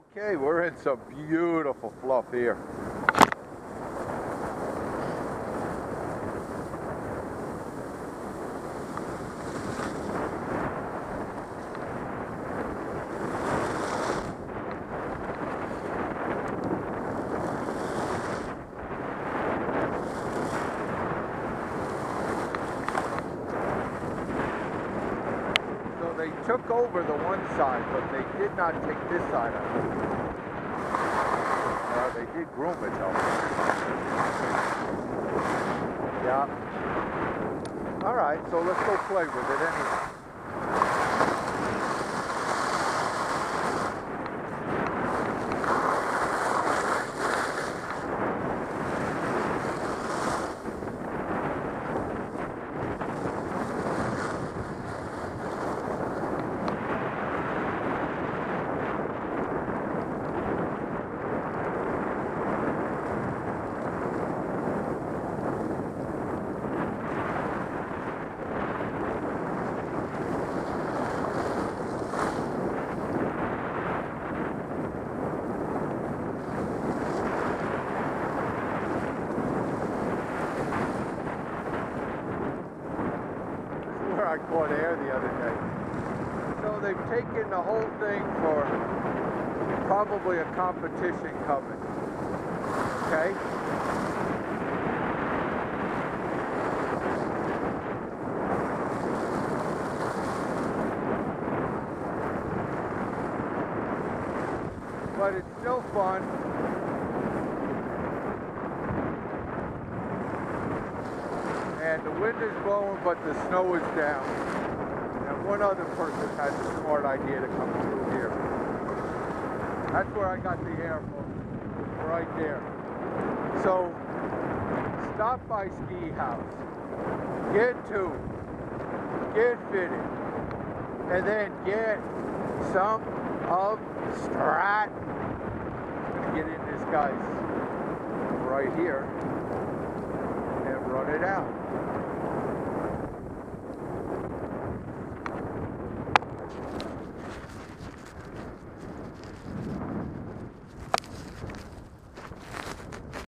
Okay, we're in some beautiful fluff here. So they took over the one side, but they did not take this side out. They did groom it though. Yeah. Alright, so let's go play with it anyway. I caught air the other day. So they've taken the whole thing for probably a competition coming. Okay? But it's still fun. And the wind is blowing, but the snow is down. And one other person has a smart idea to come through here. That's where I got the air from, right there. So, stop by Ski House, get tuned, get fitted, and then get some of Strat. I'm gonna get in this guy's right here and run it out.